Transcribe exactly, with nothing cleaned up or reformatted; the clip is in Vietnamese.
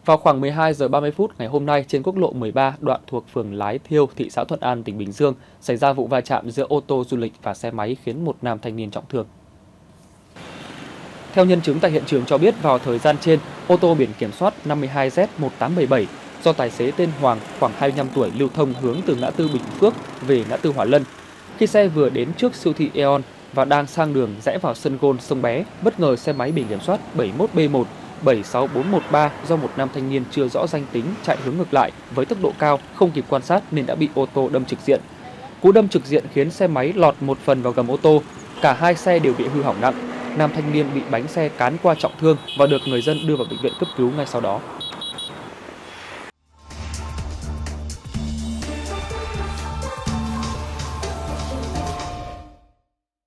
Vào khoảng mười hai giờ ba mươi phút ngày hôm nay trên quốc lộ mười ba đoạn thuộc phường Lái Thiêu, thị xã Thuận An, tỉnh Bình Dương xảy ra vụ va chạm giữa ô tô du lịch và xe máy khiến một nam thanh niên trọng thương. Theo nhân chứng tại hiện trường cho biết vào thời gian trên, ô tô biển kiểm soát năm mươi hai Z một tám bảy bảy do tài xế tên Hoàng khoảng hai mươi lăm tuổi lưu thông hướng từ ngã tư Bình Phước về ngã tư Hỏa Lân. Khi xe vừa đến trước siêu thị Aeon và đang sang đường rẽ vào sân golf Sông Bé, bất ngờ xe máy biển kiểm soát bảy mốt B một bảy sáu bốn một ba do một nam thanh niên chưa rõ danh tính chạy hướng ngược lại với tốc độ cao không kịp quan sát nên đã bị ô tô đâm trực diện. Cú đâm trực diện khiến xe máy lọt một phần vào gầm ô tô, cả hai xe đều bị hư hỏng nặng. Nam thanh niên bị bánh xe cán qua trọng thương và được người dân đưa vào bệnh viện cấp cứu ngay sau đó.